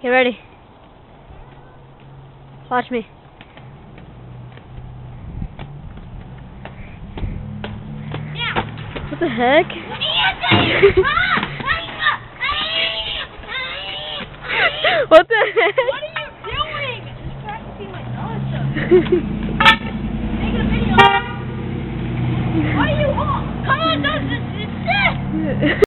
Get ready. Watch me. What the heck? What the heck? What are you doing? He's practicing like awesome. Making a video. Why are you all? Come on, don't.